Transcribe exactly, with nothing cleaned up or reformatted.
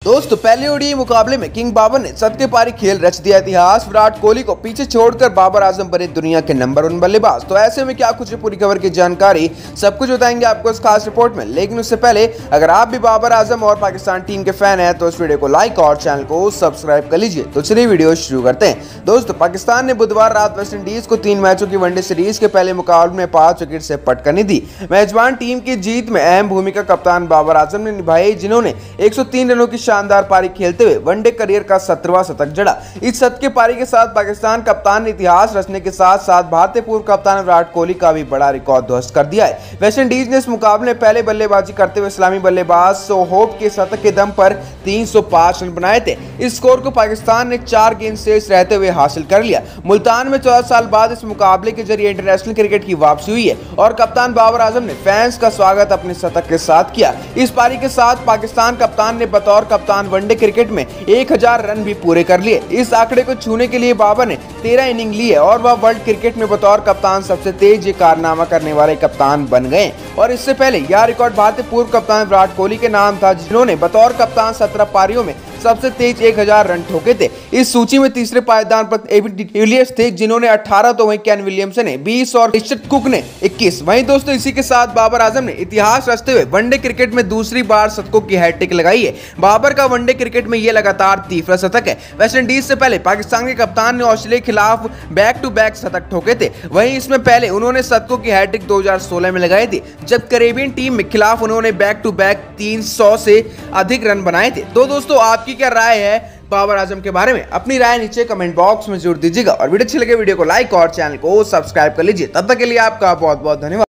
दोस्तों पहले ओडीआई मुकाबले में किंग बाबर ने शतक के पारी खेल रच दिया इतिहास। विराट कोहली को पीछे छोड़कर बाबर आजम बने दुनिया के नंबर वन बल्लेबाज। तो ऐसे में क्या कुछ है पूरी खबर की जानकारी सब कुछ बताएंगे आपको इस खास रिपोर्ट में। लेकिन उससे पहले अगर आप भी बाबर आजम और पाकिस्तान टीम के फैन हैं तो इस वीडियो को लाइक और चैनल को सब्सक्राइब कर लीजिए। तो चलिए वीडियो शुरू करते हैं। दोस्तों पाकिस्तान ने बुधवार रात वेस्ट इंडीज को तीन मैचों की वनडे सीरीज के पहले मुकाबले में पांच विकेट से पटकनी दी। मेजबान टीम की जीत में अहम भूमिका कप्तान बाबर आजम ने निभाई, जिन्होंने एक सौ तीन रनों की शानदार पारी खेलते हुए वनडे करियर का सत्रहवां शतक जड़ा। इस शतक के पारी के साथ पाकिस्तान कप्तान ने इतिहास रचने के साथ साथ भारतीय पूर्व कप्तान विराट कोहली का भी बड़ा रिकॉर्ड ध्वस्त कर दिया है। वेस्ट इंडीज ने इस मुकाबले में पहले बल्लेबाजी करते हुए इस्लामी बल्लेबाज सोहोब के शतक के दम पर तीन सौ पांच रन बनाए थे। इस स्कोर को पाकिस्तान ने चार गेंद शेष रहते हुए हासिल कर लिया। मुल्तान में चौदह साल बाद इस मुकाबले के जरिए इंटरनेशनल क्रिकेट की वापसी हुई है और कप्तान बाबर आजम ने फैंस का स्वागत अपने शतक के साथ किया। इस पारी के साथ पाकिस्तान कप्तान ने बतौर कप्तान वनडे क्रिकेट में एक हज़ार रन भी पूरे कर लिए। इस आंकड़े को छूने के लिए बाबर ने तेरह इनिंग ली है और वह वर्ल्ड क्रिकेट में बतौर कप्तान सबसे तेज ये कारनामा करने वाले कप्तान बन गए। और इससे पहले यह रिकॉर्ड भारतीय पूर्व कप्तान विराट कोहली के नाम था, जिन्होंने बतौर कप्तान सत्रह पारियों में सबसे तेज एक हज़ार रन ठोके थे। इस सूची में तीसरे पायदान पर एबी डिविलियर्स थे, जिन्होंने अठारह, तो वहीं केन विलियमसन ने बीस और रिचर्ड कुक ने इक्कीस। वहीं दोस्तों इसी के साथ बाबर आजम ने इतिहास रचते हुए वनडे क्रिकेट में दूसरी बार शतकों की हैट्रिक लगाई है। बाबर का वनडे क्रिकेट में यह लगातार तीसरा शतक है। वेस्ट इंडीज से पहले पाकिस्तान के कप्तान ने ऑस्ट्रेलिया के खिलाफ बैक टू बैक शतक ठोके थे। वहीं इसमें पहले उन्होंने शतकों की हैट्रिक दो हज़ार सोलह में लगाई थी, जब कैरेबियन टीम के खिलाफ उन्होंने बैक टू बैक तीन सौ से अधिक रन बनाए थे। तो दोस्तों आपकी क्या राय है बाबर आजम के बारे में? अपनी राय नीचे कमेंट बॉक्स में जरूर दीजिएगा और वीडियो अच्छी लगे वीडियो को लाइक और चैनल को सब्सक्राइब कर लीजिए। तब तक के लिए आपका बहुत बहुत धन्यवाद।